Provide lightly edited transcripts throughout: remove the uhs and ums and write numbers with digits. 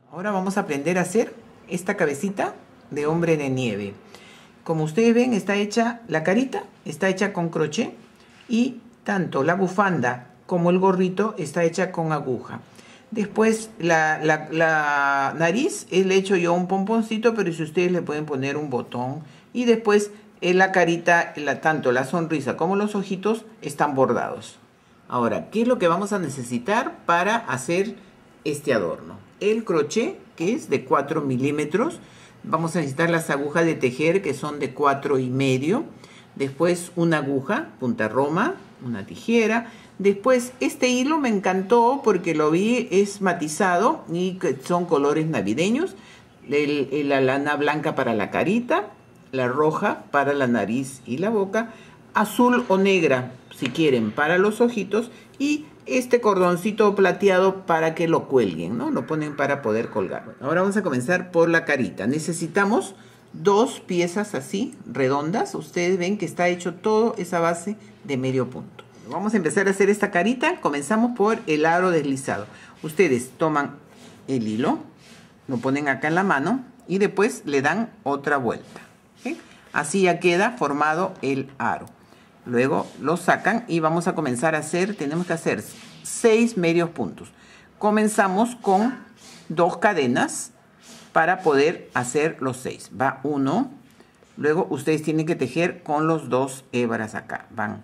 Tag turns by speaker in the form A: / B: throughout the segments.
A: Ahora vamos a aprender a hacer esta cabecita de hombre de nieve. Como ustedes ven, está hecha la carita, está hecha con crochet y tanto la bufanda como el gorrito está hecha con aguja. Después la nariz le he hecho yo un pomponcito, pero si ustedes le pueden poner un botón. Y después la carita, tanto la sonrisa como los ojitos están bordados. Ahora, ¿qué es lo que vamos a necesitar para hacer este adorno? El crochet, que es de 4 milímetros. Vamos a necesitar las agujas de tejer, que son de 4,5. Después una aguja, punta roma, una tijera. Después este hilo me encantó porque lo vi, es matizado y son colores navideños. La lana blanca para la carita, la roja para la nariz y la boca, azul o negra si quieren para los ojitos, y este cordoncito plateado para que lo cuelguen, ¿no? Lo ponen para poder colgar. Ahora vamos a comenzar por la carita. Necesitamos 2 piezas así, redondas. Ustedes ven que está hecho todo esa base de medio punto. Vamos a empezar a hacer esta carita. Comenzamos por el aro deslizado. Ustedes toman el hilo, lo ponen acá en la mano y después le dan otra vuelta, ¿sí? Así ya queda formado el aro. Luego lo sacan y vamos a comenzar a hacer, tenemos que hacer 6 medios puntos. Comenzamos con 2 cadenas para poder hacer los 6. Va 1, luego ustedes tienen que tejer con los 2 hebras acá. Van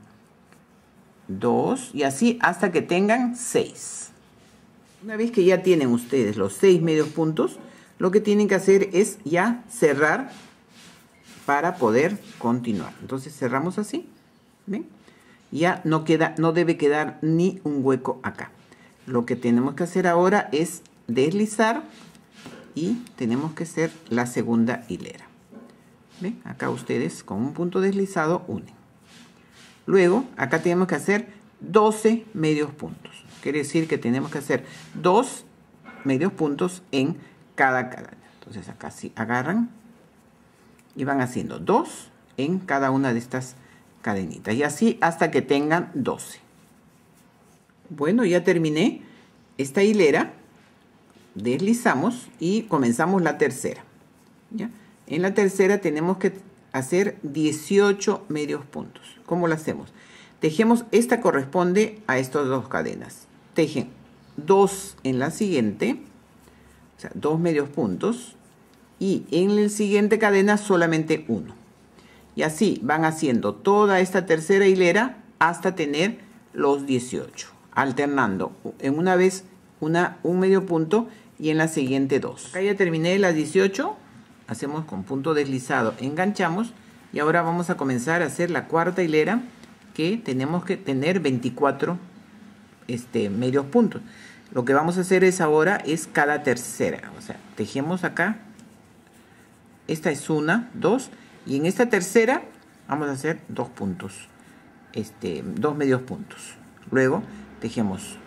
A: 2 y así hasta que tengan 6. Una vez que ya tienen ustedes los 6 medios puntos, lo que tienen que hacer es ya cerrar para poder continuar. Entonces cerramos así. ¿Ven? Ya no debe quedar ni un hueco acá. Lo que tenemos que hacer ahora es deslizar y tenemos que hacer la segunda hilera. ¿Ven? Acá ustedes con un punto deslizado unen. Luego acá tenemos que hacer 12 medios puntos. Quiere decir que tenemos que hacer 2 medios puntos en cada cadena. Entonces acá sí agarran y van haciendo 2 en cada una de estas cadenitas y así hasta que tengan 12. Bueno, ya terminé esta hilera, deslizamos y comenzamos la tercera, ¿ya? En la tercera tenemos que hacer 18 medios puntos. ¿Cómo lo hacemos? Tejemos, esta corresponde a estas 2 cadenas, tejen 2 en la siguiente, o sea 2 medios puntos, y en la siguiente cadena solamente 1. Y así van haciendo toda esta tercera hilera hasta tener los 18. Alternando en una vez un medio punto y en la siguiente 2. Acá ya terminé las 18. Hacemos con punto deslizado, enganchamos. Y ahora vamos a comenzar a hacer la cuarta hilera, que tenemos que tener 24 medios puntos. Lo que vamos a hacer es ahora es cada tercera. O sea, tejemos acá. Esta es 1, 2. Y en esta tercera vamos a hacer 2 puntos, 2 medios puntos. Luego tejemos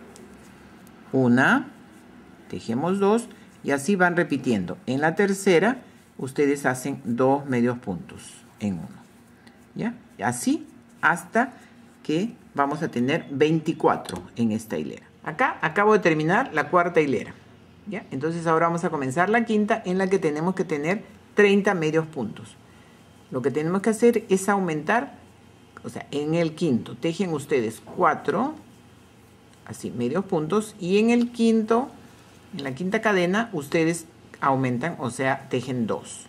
A: 1, tejemos 2 y así van repitiendo. En la tercera ustedes hacen 2 medios puntos en 1. ¿Ya? Así hasta que vamos a tener 24 en esta hilera. Acá acabo de terminar la cuarta hilera. ¿Ya? Entonces ahora vamos a comenzar la quinta, en la que tenemos que tener 30 medios puntos. Lo que tenemos que hacer es aumentar, o sea, en el quinto tejen ustedes 4, así, medios puntos, y en el quinto, en la quinta cadena, ustedes aumentan, o sea, tejen 2.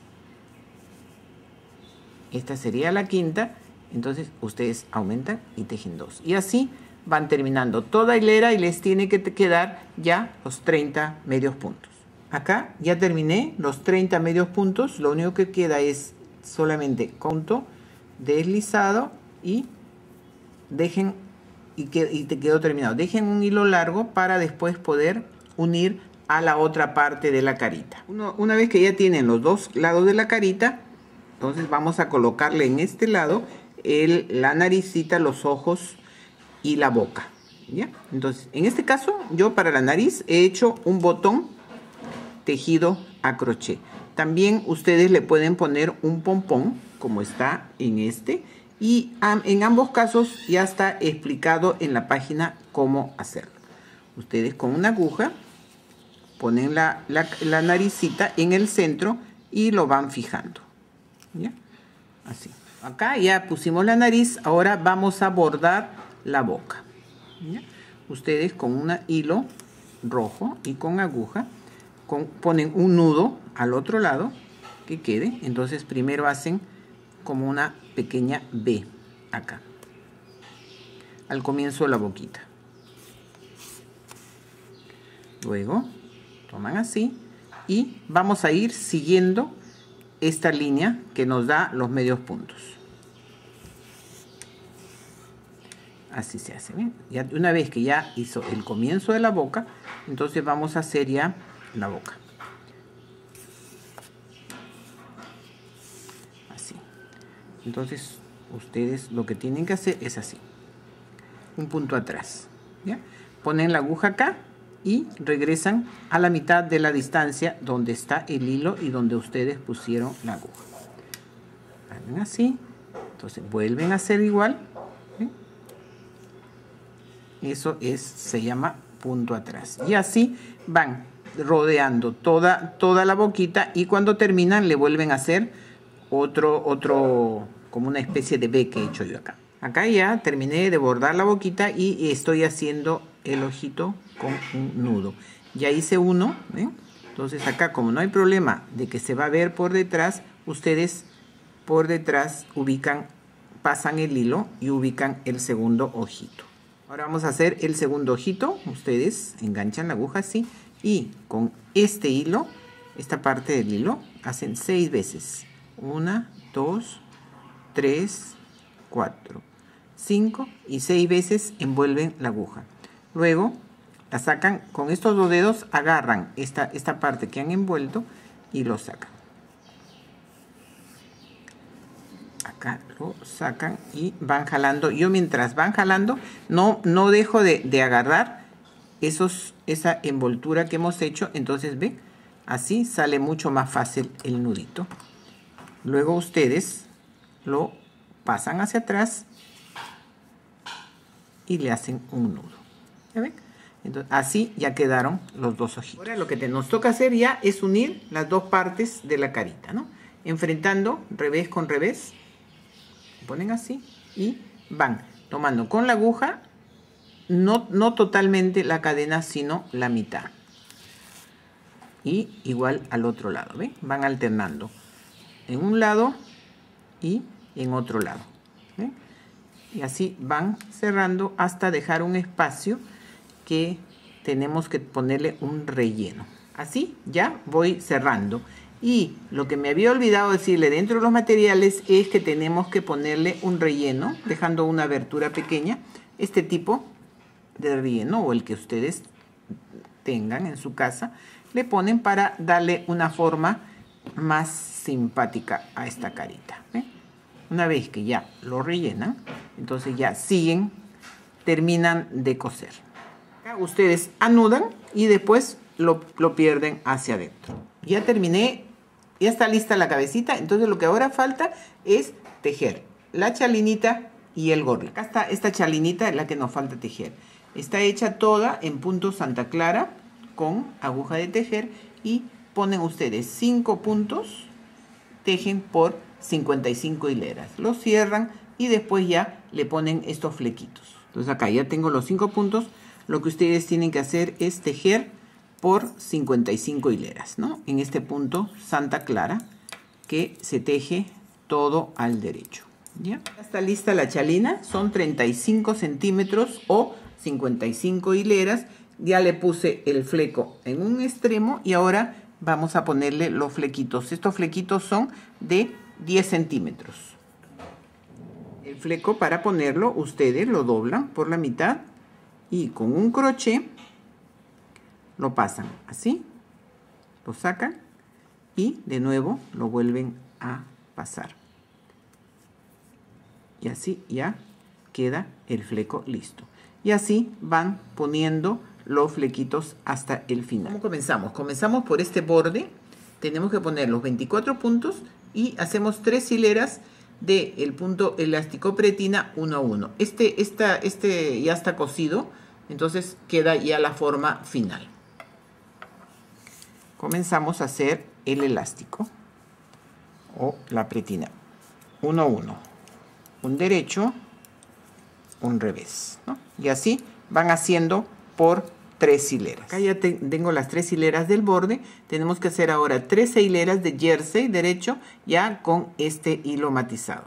A: Esta sería la quinta, entonces ustedes aumentan y tejen 2. Y así van terminando toda hilera y les tiene que quedar ya los 30 medios puntos. Acá ya terminé los 30 medios puntos, lo único que queda es solamente punto deslizado y dejen y te quedó terminado. Dejen un hilo largo para después poder unir a la otra parte de la carita. Una vez que ya tienen los 2 lados de la carita, entonces vamos a colocarle en este lado la naricita, los ojos y la boca, ¿ya? Entonces en este caso yo para la nariz he hecho un botón tejido a crochet. También ustedes le pueden poner un pompón, como está en este. Y en ambos casos ya está explicado en la página cómo hacerlo. Ustedes con una aguja ponen la naricita en el centro y lo van fijando. ¿Ya? Así. Acá ya pusimos la nariz, ahora vamos a bordar la boca. ¿Ya? Ustedes con un hilo rojo y con aguja ponen un nudo al otro lado que quede. Entonces primero hacen como una pequeña V acá, al comienzo de la boquita. Luego toman así y vamos a ir siguiendo esta línea que nos da los medios puntos. Así se hace, ¿ven? Ya una vez que ya hizo el comienzo de la boca, entonces vamos a hacer ya la boca. Así. Entonces ustedes lo que tienen que hacer es así. Un punto atrás. ¿Ya? Ponen la aguja acá y regresan a la mitad de la distancia donde está el hilo y donde ustedes pusieron la aguja. Hagan así. Entonces vuelven a hacer igual. ¿Sí? Eso se llama punto atrás. Y así van rodeando toda la boquita y cuando terminan le vuelven a hacer otro como una especie de V que he hecho yo acá. Acá ya terminé de bordar la boquita y estoy haciendo el ojito con un nudo. Ya hice uno, ¿ven? Entonces acá, como no hay problema de que se va a ver por detrás, ustedes por detrás pasan el hilo y ubican el segundo ojito. Ahora vamos a hacer el segundo ojito. Ustedes enganchan la aguja así y con este hilo, esta parte del hilo, hacen 6 veces. 1, 2, 3, 4, 5 y 6 veces envuelven la aguja. Luego la sacan con estos 2 dedos, agarran esta parte que han envuelto y lo sacan. Acá lo sacan y van jalando. Yo mientras van jalando no dejo de agarrar esa envoltura que hemos hecho. Entonces ven, así sale mucho más fácil el nudito. Luego ustedes lo pasan hacia atrás y le hacen un nudo. ¿Ya ven? Entonces, así ya quedaron los 2 ojitos. Ahora lo que nos toca hacer ya es unir las 2 partes de la carita, ¿no? Enfrentando revés con revés. Ponen así y van tomando con la aguja, no totalmente la cadena, sino la mitad. Y igual al otro lado, ¿ven? Van alternando en un lado y en otro lado. ¿Ven? Y así van cerrando hasta dejar un espacio que tenemos que ponerle un relleno. Así ya voy cerrando. Y lo que me había olvidado decirle dentro de los materiales es que tenemos que ponerle un relleno, dejando una abertura pequeña. Este tipo de relleno o el que ustedes tengan en su casa, le ponen para darle una forma más simpática a esta carita. ¿Ven? Una vez que ya lo rellenan, entonces ya terminan de coser. Acá ustedes anudan y después lo pierden hacia adentro. Ya terminé, ya está lista la cabecita, entonces lo que ahora falta es tejer la chalinita y el gorro. Acá está esta chalinita, la que nos falta tejer. Está hecha toda en punto Santa Clara con aguja de tejer y ponen ustedes 5 puntos, tejen por 55 hileras. Lo cierran y después ya le ponen estos flequitos. Entonces acá ya tengo los 5 puntos. Lo que ustedes tienen que hacer es tejer por 55 hileras, ¿no? En este punto Santa Clara que se teje todo al derecho. ¿Ya? Está lista la chalina, son 35 centímetros o 55 hileras. Ya le puse el fleco en un extremo y ahora vamos a ponerle los flequitos. Estos flequitos son de 10 centímetros. El fleco, para ponerlo, ustedes lo doblan por la mitad y con un crochet lo pasan así, lo sacan y de nuevo lo vuelven a pasar. Y así ya queda el fleco listo. Y así van poniendo los flequitos hasta el final. ¿Cómo comenzamos? Comenzamos por este borde. Tenemos que poner los 24 puntos y hacemos 3 hileras del punto elástico pretina 1 a 1. Este ya está cosido, entonces queda ya la forma final. comenzamos a hacer el elástico o la pretina. 1, 1. Un derecho, un revés, ¿no? Y así van haciendo por 3 hileras. Acá ya tengo las 3 hileras del borde. Tenemos que hacer ahora 13 hileras de jersey derecho ya con este hilo matizado.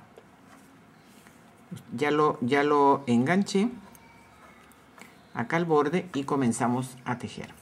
A: Ya lo enganché acá al borde y comenzamos a tejer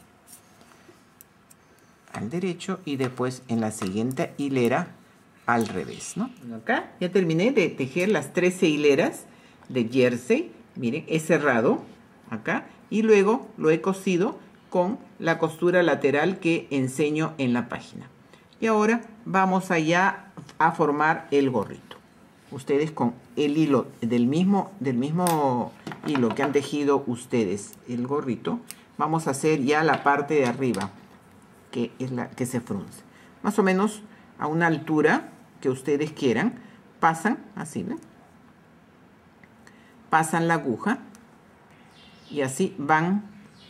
A: al derecho y después en la siguiente hilera al revés, ¿no? Acá ya terminé de tejer las 13 hileras de jersey. Miren, he cerrado acá y luego lo he cosido con la costura lateral que enseño en la página. Y ahora vamos allá a formar el gorrito. Ustedes con el hilo del mismo hilo que han tejido ustedes el gorrito, vamos a hacer ya la parte de arriba, que es la que se frunce. Más o menos a una altura que ustedes quieran, pasan así, ¿ven? Pasan la aguja y así van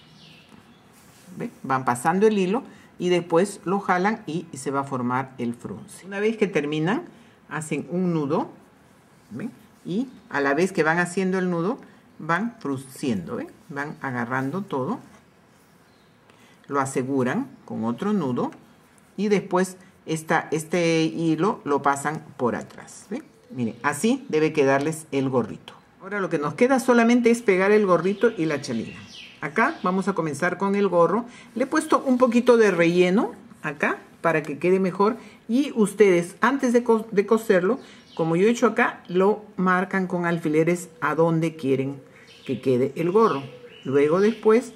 A: pasando el hilo y después lo jalan y se va a formar el frunce. Una vez que terminan, hacen un nudo, ¿ven? Y a la vez que van haciendo el nudo, van frunciendo, ¿ven? Van agarrando todo, lo aseguran con otro nudo y después este hilo lo pasan por atrás, ¿ven? Miren, así debe quedarles el gorrito. Ahora lo que nos queda solamente es pegar el gorrito y la chalina. Acá vamos a comenzar con el gorro. Le he puesto un poquito de relleno acá para que quede mejor. Y ustedes, antes de coserlo, como yo he hecho acá, lo marcan con alfileres a donde quieren que quede el gorro. Luego después,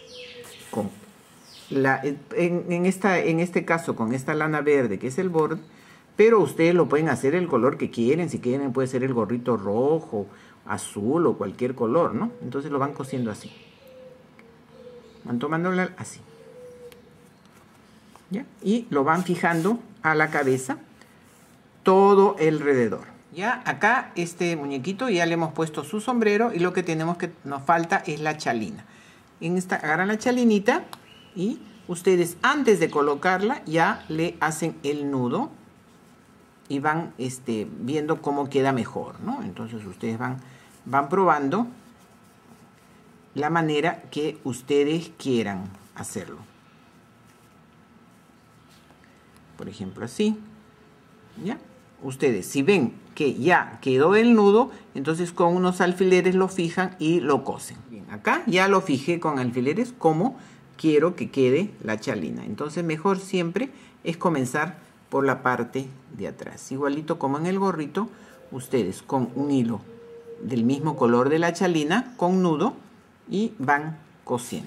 A: en este caso, con esta lana verde, que es el borde, pero ustedes lo pueden hacer el color que quieren. Si quieren, puede ser el gorrito rojo, azul o cualquier color, ¿no? Entonces lo van cosiendo así. Van tomándola así. ¿Ya? Y lo van fijando a la cabeza todo alrededor. Ya acá este muñequito ya le hemos puesto su sombrero y lo que nos falta es la chalina. Agarran la chalinita y ustedes antes de colocarla ya le hacen el nudo y van viendo cómo queda mejor, ¿no? Entonces ustedes van probando la manera que ustedes quieran hacerlo. Por ejemplo, así. ¿Ya? Ustedes, si ven que ya quedó el nudo, entonces con unos alfileres lo fijan y lo cosen. Bien, acá ya lo fijé con alfileres como quiero que quede la chalina. Entonces mejor siempre es comenzar por la parte de atrás. Igualito como en el gorrito, ustedes con un hilo del mismo color de la chalina, con nudo, y van cosiendo.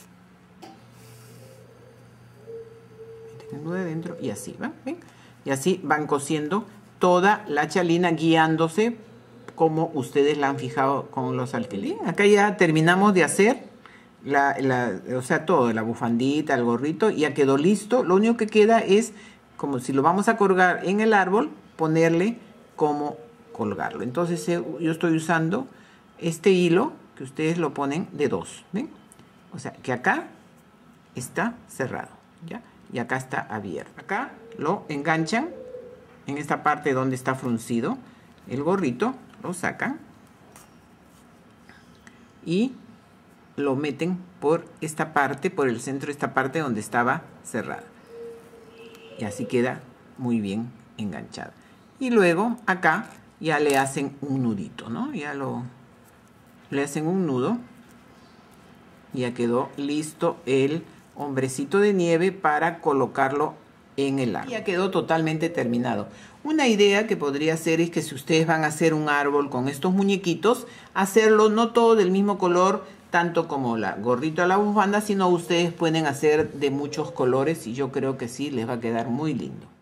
A: Meten el nudo adentro y así, ¿ven? Y así van cosiendo toda la chalina guiándose como ustedes la han fijado con los alfileres. Acá ya terminamos de hacer o sea, todo, la bufandita, el gorrito, ya quedó listo. Lo único que queda es, como si lo vamos a colgar en el árbol, ponerle cómo colgarlo. Entonces yo estoy usando este hilo que ustedes lo ponen de 2, ¿ven? O sea, que acá está cerrado, ¿ya? Y acá está abierto. Acá lo enganchan en esta parte donde está fruncido el gorrito, lo sacan y lo meten por esta parte, por el centro de esta parte donde estaba cerrada. Y así queda muy bien enganchado. Y luego acá ya le hacen un nudito, ¿no? Le hacen un nudo. Ya quedó listo el hombrecito de nieve para colocarlo en el árbol. Ya quedó totalmente terminado. Una idea que podría ser es que si ustedes van a hacer un árbol con estos muñequitos, hacerlo no todo del mismo color, tanto como la gorrito a la bufanda, sino ustedes pueden hacer de muchos colores y yo creo que sí les va a quedar muy lindo.